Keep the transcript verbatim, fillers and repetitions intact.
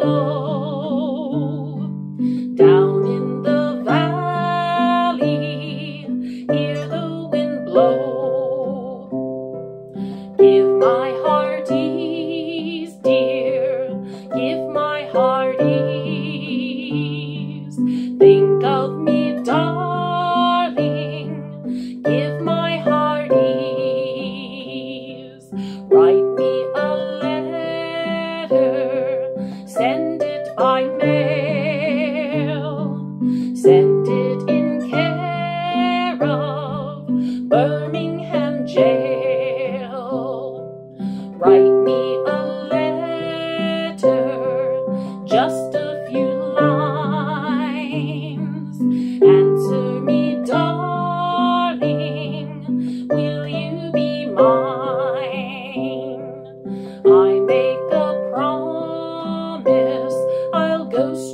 low. Down in the valley, hear the wind blow. Give my heart ease, dear, give my heart ease. Think of me, darling, give my heart ease. Write me a letter, send it by mail. Send it in care of Birmingham jail. Write me a letter, just a few lines. Answer me, darling, will you be mine? I make a promise, I'll go